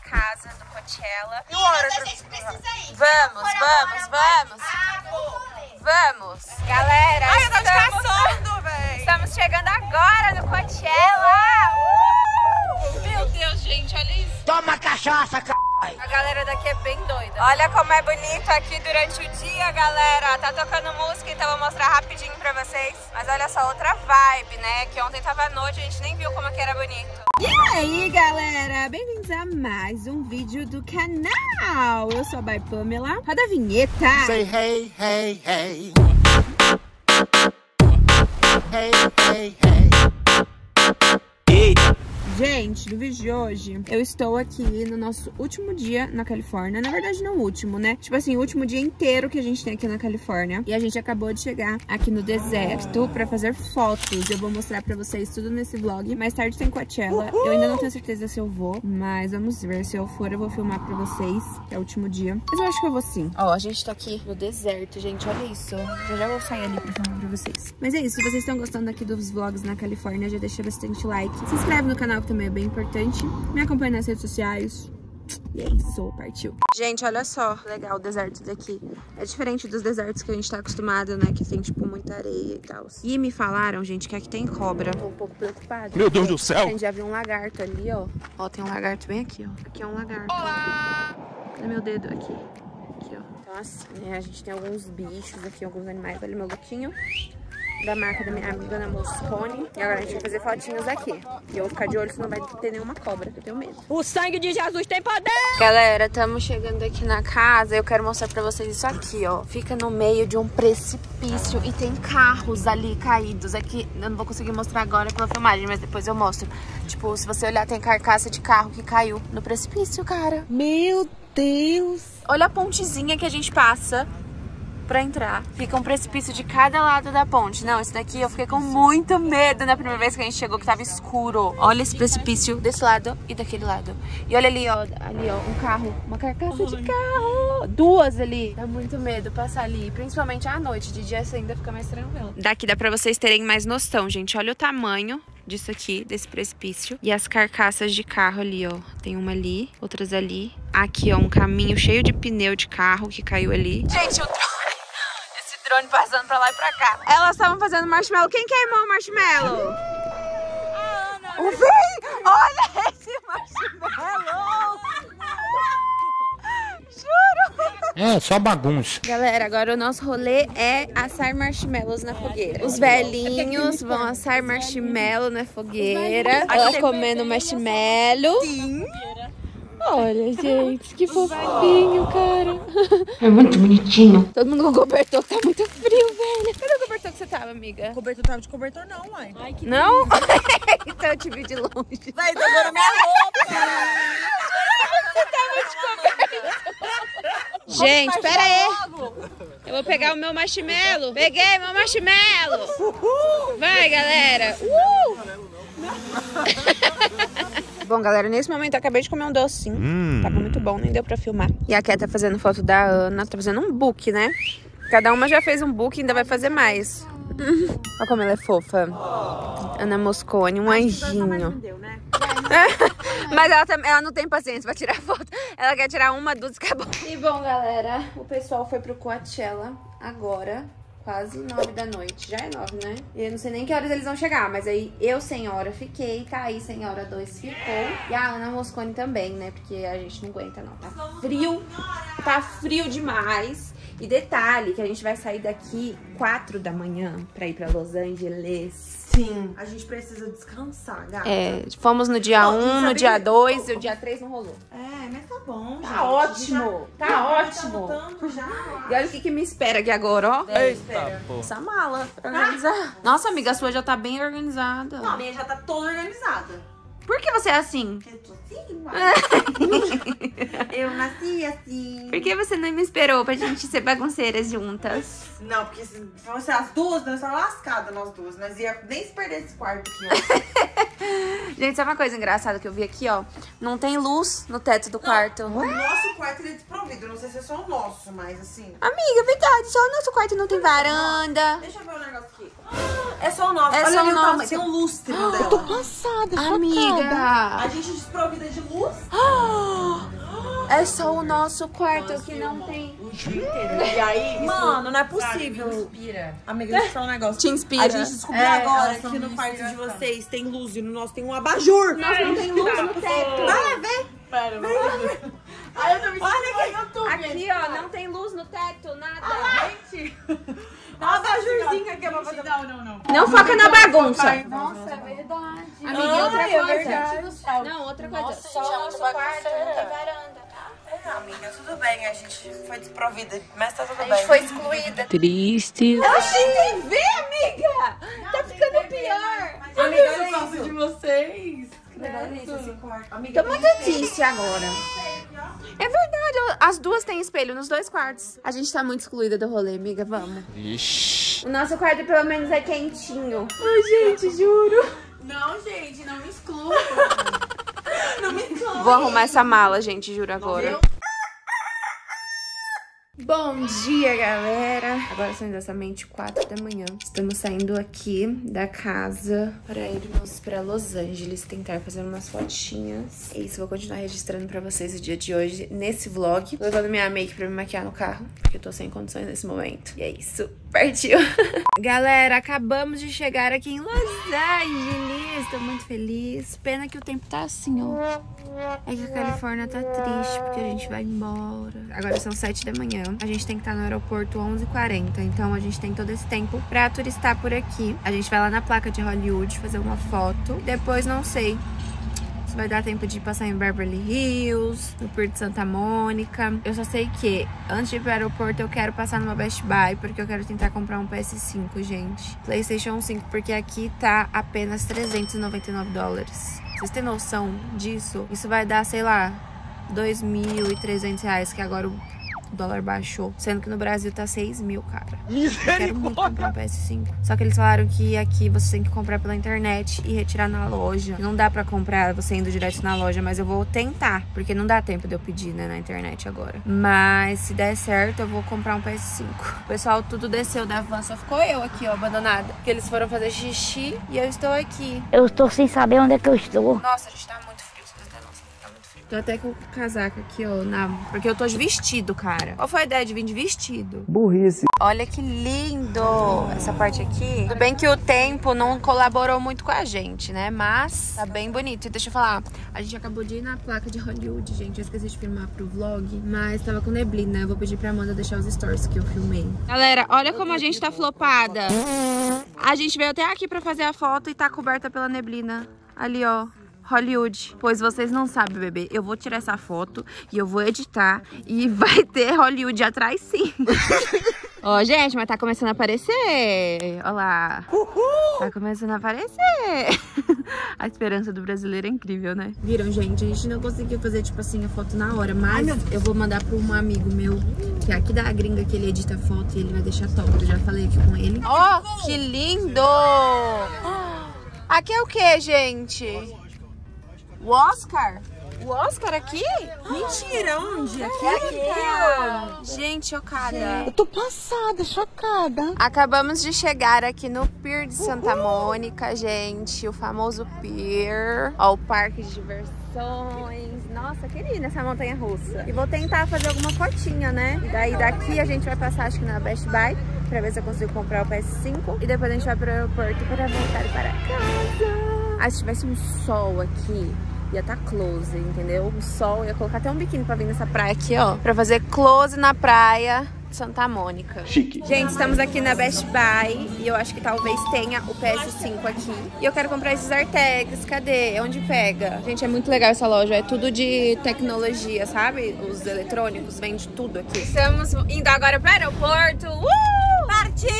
casa do Coachella. A gente precisa ir. Vamos. Galera, ai, eu tô descansando, velho. Estamos chegando agora no Coachella. Meu Deus, gente, olha isso. Toma cachaça, c****. A galera daqui é bem doida. Olha como é bonito aqui durante o dia, galera. Tá tocando música, então eu vou mostrar rapidinho pra vocês. Mas olha só, outra vibe, né? Que ontem tava à noite, a gente nem viu como que era bonito. E aí, galera? Bem-vindos a mais um vídeo do canal. Eu sou a Bai Pamela. Roda a vinheta. Say hey, hey, hey. Hey, hey, hey. Gente, no vídeo de hoje, eu estou aqui no nosso último dia na Califórnia. Na verdade, não o último, né? Tipo assim, o último dia inteiro que a gente tem aqui na Califórnia. E a gente acabou de chegar aqui no deserto pra fazer fotos. Eu vou mostrar pra vocês tudo nesse vlog. Mais tarde tem Coachella. Eu ainda não tenho certeza se eu vou, mas vamos ver. Se eu for, eu vou filmar pra vocês, que é o último dia. Mas eu acho que eu vou sim. Ó, a gente tá aqui no deserto, gente. Olha isso. Eu já vou sair ali pra filmar pra vocês. Mas é isso. Se vocês estão gostando aqui dos vlogs na Califórnia, já deixa bastante like. Se inscreve no canal, que também é bem importante. Me acompanha nas redes sociais. E é isso, partiu. Gente, olha só, legal o deserto daqui. É diferente dos desertos que a gente tá acostumado, né? Que tem, tipo, muita areia e tal. E me falaram, gente, que aqui tem cobra. Tô um pouco preocupada. Meu Deus do céu! A gente já viu um lagarto ali, ó. Ó, tem um lagarto bem aqui, ó. Aqui é um lagarto. Olá! Cadê meu dedo? Aqui. Aqui, ó. Então, assim, né? A gente tem alguns bichos aqui, alguns animais. Olha meu lookinho. Da marca da minha amiga, Ana Moscone. E agora a gente vai fazer fotinhos aqui. E eu vou ficar de olho se não vai ter nenhuma cobra, que eu tenho medo. O sangue de Jesus tem poder! Galera, estamos chegando aqui na casa. Eu quero mostrar pra vocês isso aqui, ó. Fica no meio de um precipício e tem carros ali caídos. Aqui, eu não vou conseguir mostrar agora pela filmagem, mas depois eu mostro. Tipo, se você olhar, tem carcaça de carro que caiu no precipício, cara. Meu Deus! Olha a pontezinha que a gente passa pra entrar. Fica um precipício de cada lado da ponte. Não, esse daqui eu fiquei com muito medo na primeira vez que a gente chegou, que tava escuro. Olha esse precipício desse lado e daquele lado. E olha ali, ó, um carro, uma carcaça de carro. Duas ali. Dá muito medo passar ali, principalmente à noite. De dia você ainda fica mais tranquilo. Daqui dá pra vocês terem mais noção, gente. Olha o tamanho disso aqui, desse precipício. E as carcaças de carro ali, ó. Tem uma ali, outras ali. Aqui, ó, um caminho cheio de pneu de carro que caiu ali. Gente, o drone passando pra lá e pra cá. Elas estavam fazendo marshmallow. Quem queimou o marshmallow? A Ana! O Vem! Olha esse marshmallow! Juro! É, só bagunça. Galera, agora o nosso rolê é assar marshmallows na fogueira. Os velhinhos vão assar marshmallow na fogueira. Ela comendo marshmallow. Sim! Olha, gente, que fofinho, cara. É muito bonitinho. Todo mundo com cobertor, que tá muito frio, velho. Cadê o cobertor que você tava, amiga? Cobertor tava de cobertor não, mãe. Ai, que Não? Então eu te vi de longe. vai, tá agora minha roupa! Gente, pera aí. Eu vou pegar o meu marshmallow. Peguei meu marshmallow. Vai, galera. Bom, galera, nesse momento eu acabei de comer um docinho. Tava muito bom, nem deu pra filmar. E a Ké tá fazendo foto da Ana. Tá fazendo um book, né? Cada uma já fez um book e ainda vai fazer mais. Olha como ela é fofa. Ana Moscone, um anjinho. Mas ela não tem paciência pra tirar foto. Ela quer tirar uma, duas e acabou. E bom, galera, o pessoal foi pro Coachella agora. Quase 9 da noite. Já é 9, né? E eu não sei nem que horas eles vão chegar. Mas aí eu sem hora fiquei. Thaís sem hora 2 ficou. E a Ana Moscone também, né? Porque a gente não aguenta, não. Tá frio. Tá frio demais. E detalhe, que a gente vai sair daqui 4 da manhã pra ir pra Los Angeles. Sim, a gente precisa descansar, gata. É, fomos no dia 1, no dia 2 e o dia 3 não rolou. É, mas tá bom, gente. Tá ótimo, tá ótimo. Tanto já. E olha o que me espera aqui agora, ó. Eita, pô. Essa mala pra organizar. Nossa, amiga, a sua já tá bem organizada. não, a minha já tá toda organizada. Por que você é assim? Eu tô assim, eu nasci assim. Por que você não me esperou pra gente ser bagunceiras juntas? Não, porque se fosse as duas, nós estávamos lascadas, nós duas. Nós ia nem se perder esse quarto aqui, ó. Gente, sabe uma coisa engraçada que eu vi aqui, ó? Não tem luz no teto do quarto. O nosso quarto ele é desprovido. Não sei se é só o nosso, mas assim. Amiga, verdade. Só o nosso quarto não tem varanda. Deixa eu ver o negócio aqui. É só o nosso. É Olha só ali o tamanho. nosso. Tem um lustre no Eu tô dela. passada, chocada. Amiga, A gente desprovida de luz. é só o nosso quarto que não tem. E aí, mano, não é possível. Amiga, deixa eu falar um negócio. Te inspira. A gente descobriu agora que no quarto de vocês tem luz e no nosso tem um abajur. Nossa, não tem luz no teto. Vai lá ver. Pera, ai, eu tô me sentindo no YouTube. Aqui, ó, não tem luz no teto, nada. Gente. Dá um abajurzinho aqui pra fazer. Não. Não foca na bagunça. Nossa, é verdade. Amiga, e outra Ai, é coisa. verdade do céu. Não, outra coisa. Nossa, Só gente, o é nosso muito quarto não bagunceira. tem varanda, tá? Amiga, tudo bem, a gente foi desprovida, mas tá tudo A bem. gente foi excluída. Triste. Eu achei TV, amiga! Tá ficando pior. Amiga, eu gosto de vocês. Amiga, Tô muito triste agora. É verdade, as duas têm espelho nos dois quartos. A gente tá muito excluída do rolê, amiga, vamos. Ixi. O nosso quarto pelo menos é quentinho. Ai, gente, juro. Não, gente, não me exclua. Não me exclua. Vou arrumar essa mala, gente, juro agora. Bom dia, galera! Agora são exatamente 4 da manhã. Estamos saindo aqui da casa para irmos para Los Angeles tentar fazer umas fotinhas. É isso, vou continuar registrando pra vocês o dia de hoje nesse vlog. Tô levando minha make pra me maquiar no carro, porque eu tô sem condições nesse momento. E é isso, partiu! Galera, acabamos de chegar aqui em Los Angeles. Tô muito feliz. Pena que o tempo tá assim, ó. É que a Califórnia tá triste, porque a gente vai embora. Agora são 7 da manhã. A gente tem que estar no aeroporto 11h40. Então a gente tem todo esse tempo pra turistar por aqui. A gente vai lá na placa de Hollywood fazer uma foto. Depois não sei se vai dar tempo de passar em Beverly Hills, no Pier de Santa Mônica. Eu só sei que antes de ir pro aeroporto eu quero passar numa Best Buy, porque eu quero tentar comprar um PS5, gente. PlayStation 5, porque aqui tá apenas $399. Vocês têm noção disso? Isso vai dar, sei lá, R$2.300, que agora o dólar baixou. Sendo que no Brasil tá 6 mil, cara. Eu quero muito comprar um PS5. Só que eles falaram que aqui você tem que comprar pela internet e retirar na loja. Não dá pra comprar você indo direto na loja, mas eu vou tentar. Porque não dá tempo de eu pedir, né, na internet agora. Mas se der certo, eu vou comprar um PS5. O pessoal tudo desceu da van, só ficou eu aqui, ó, abandonada. Porque eles foram fazer xixi e eu estou aqui. Eu estou sem saber onde é que eu estou. Nossa, a gente tá muito frio, vocês não têm noção, tá muito frio. Tô até com o casaco aqui, ó, porque eu tô de vestido, cara. Qual foi a ideia de vir de vestido? Burrice. Olha que lindo essa parte aqui. Tudo bem que o tempo não colaborou muito com a gente, né? Mas tá bem bonito. E deixa eu falar, a gente acabou de ir na placa de Hollywood, gente. Eu esqueci de filmar pro vlog, mas tava com neblina. Eu vou pedir pra Amanda deixar os stories que eu filmei. Galera, olha como a gente tá flopada. A gente veio até aqui pra fazer a foto e tá coberta pela neblina. Ali, ó. Hollywood. Pois vocês não sabem, bebê. Eu vou tirar essa foto e eu vou editar e vai ter Hollywood atrás, sim. Ó, gente, mas tá começando a aparecer. Olha lá. Tá começando a aparecer. A esperança do brasileiro é incrível, né? Viram, gente? A gente não conseguiu fazer, tipo assim, a foto na hora. Mas eu vou mandar pra um amigo meu, que é aqui da gringa, que ele edita foto e ele vai deixar top. Eu já falei aqui com ele. Ó, que lindo! Aqui é o que, gente? O Oscar? O Oscar aqui? mentira, onde? Aqui? Gente, chocada. Eu tô passada, chocada. Acabamos de chegar aqui no Pier de Santa Mônica, gente. O famoso Pier. Ó, o parque de diversões. Nossa, querida essa montanha russa. E vou tentar fazer alguma fotinha, né? E daí daqui a gente vai passar, acho que na Best Buy, pra ver se eu consigo comprar o PS5. E depois a gente vai pro aeroporto para voltar para casa. Ah, se tivesse um sol aqui, ia tá close, entendeu? O sol, ia colocar até um biquíni pra vir nessa praia aqui, ó. Pra fazer close na praia de Santa Mônica. Chique. Gente, estamos aqui na Best Buy e eu acho que talvez tenha o PS5 aqui. E eu quero comprar esses AirTags. Cadê? Onde pega? Gente, é muito legal essa loja. É tudo de tecnologia, sabe? Os eletrônicos, vende tudo aqui. Estamos indo agora pro aeroporto. Partiu!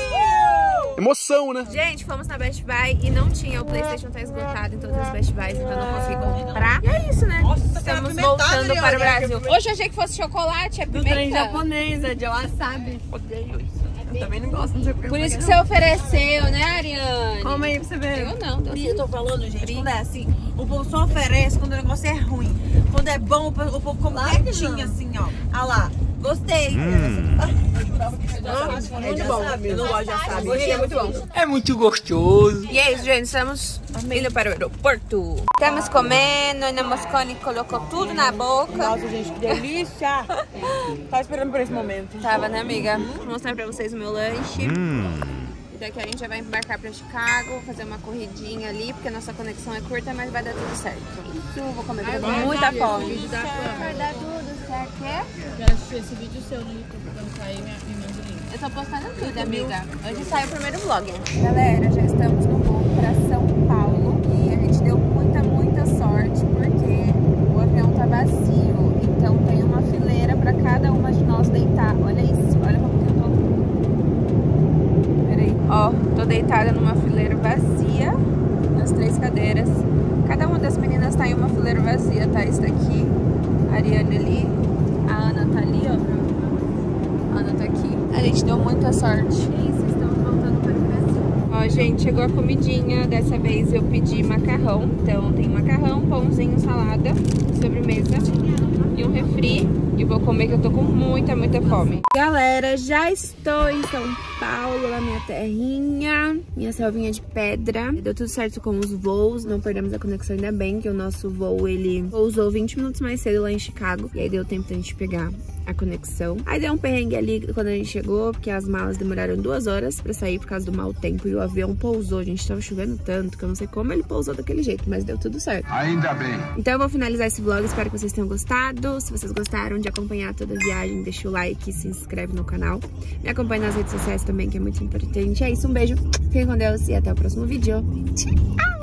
Emoção, né? Gente, fomos na Best Buy e não tinha. O PlayStation tá esgotado em todas as Best Buys, então não consegui comprar. E é isso, né? Estamos voltando para o Brasil. Hoje eu achei que fosse chocolate, é Do trem pimenta. japonesa, de wasabi. Odeio isso. Eu também não gosto, não sei porque. Por isso que você ofereceu, né, Ariane? Come aí pra você ver. Eu não, Deus. Eu tô falando, gente, quando é assim, o povo só oferece quando o negócio é ruim. Quando é bom, o povo come quietinho, assim, ó. Olha lá. Gostei. Muito bom. Eu não gosto de wasabi. É muito bom. É muito gostoso. E é isso, gente. Estamos indo para o aeroporto. Estamos comendo. Ana Moscone colocou tudo na boca. Nossa, gente, que delícia. Tava esperando por esse momento. Tava, né, amiga? Vou mostrar pra vocês o meu lanche. E daqui a gente já vai embarcar pra Chicago, fazer uma corridinha ali, porque a nossa conexão é curta, mas vai dar tudo certo. Isso, vou comer, tô com muita fome. Vai dar tudo certo, quê? Eu quero assistir esse vídeo seu no YouTube quando sair, me manda o link. Eu tô postando tudo, amiga. Hoje sai o primeiro vlog. Galera, já estamos no voo pra São Paulo e a gente deu muita sorte porque o avião tá vazio. Então tem uma fileira pra cada uma de nós deitar. Olha isso, olha como que eu tô. Peraí. Ó, tô deitada numa fileira vazia, nas 3 cadeiras. Cada uma das meninas tá em uma fileira vazia, tá? Esse daqui, a Ariane ali, a Ana tá ali, ó. A Ana tá aqui. A gente deu muita sorte. Isso, estamos voltando para o Brasil. Ó, gente, chegou a comidinha. Dessa vez eu pedi macarrão. Então tem macarrão, pãozinho, salada, sobremesa e um refri. E vou comer que eu tô com muita fome. Galera, já estou em São Paulo, na minha terrinha. Minha selvinha de pedra. Deu tudo certo com os voos. Não perdemos a conexão, ainda bem que o nosso voo, ele pousou 20 minutos mais cedo lá em Chicago. E aí deu tempo da gente pegar a conexão. Aí deu um perrengue ali quando a gente chegou, porque as malas demoraram 2 horas pra sair por causa do mau tempo. E o avião pousou, a gente tava chovendo tanto que eu não sei como ele pousou daquele jeito, mas deu tudo certo. Ainda bem. Então eu vou finalizar esse vlog, espero que vocês tenham gostado. Se vocês gostaram de acompanhar toda a viagem, deixa o like e se inscreve no canal. Me acompanhe nas redes sociais também, que é muito importante. É isso, um beijo, fiquem com Deus e até o próximo vídeo. Tchau!